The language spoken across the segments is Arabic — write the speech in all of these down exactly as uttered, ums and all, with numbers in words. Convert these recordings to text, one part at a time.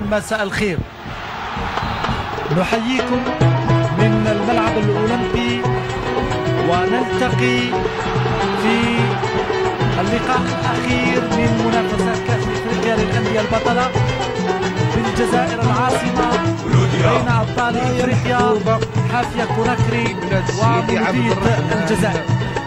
مساء الخير، نحييكم من الملعب الأولمبي ونلتقي في اللقاء الأخير من منافسات كأس إفريقيا للأندية البطلة في الجزائر العاصمة بين أبطال إفريقيا حافية كوناكري ومولودية الجزائر.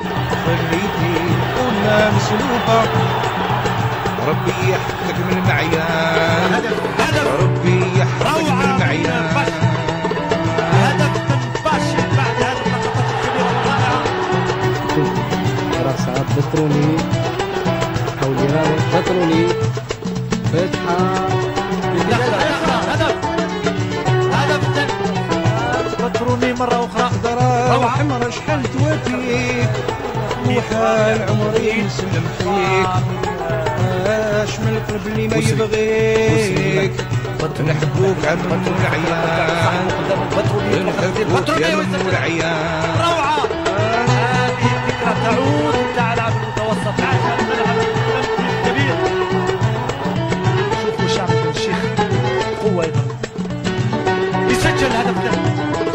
ربي يحفظك من المعيان، ربي يحفظك من المعيان. هدف من باشي بعد هذه اللقطات الكبيرة والرائعة. راسها بتروني حولها بتروني فتحة هدف هدف بتروني مرة أخرى. روعة حمرا شحال توافيك وحال عمري نسلم فيك، اش من القلب اللي ما يبغيك نحبوك عم العيان، نحبوك يا ام العيان. روعة هذه الفكرة تعود تاع لاعب المتوسط عشان الملعب الكبير. شوفوا شعب بن الشيخ قوة أيضا يسجل الهدف الثاني.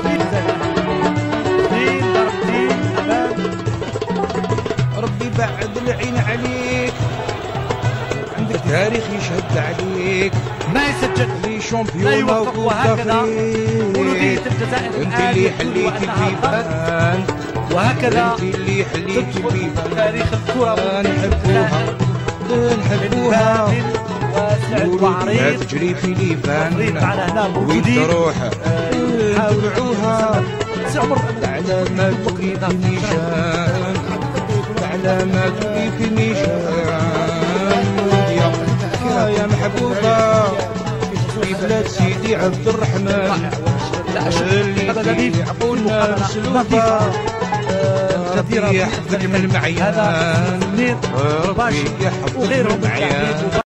اثنين ضربتين أمام. ربي بعد العين عليك، عندك تاريخ يشهد عليك، ما يسجل لي لا شامبيون يوفق. وهكذا مولودية الجزائر انت الآن اللي يبدو حليت أنها البيبان، وهكذا انت اللي حليت تدخل البيبان. تاريخ الكرة نحبوها نحبوها واسع وعريض تجري في ليبان، معنا هنا وين موجودين تروح نتبعوها عمر على ما تولي في النيشان، على ما تولي في النيشان. يا يا محبوبة في بلاد سيدي عبد الرحمن اللي يعقولنا مسلوبة، ربي يحفظك من المعيان، ربي يحفظك من المعيان.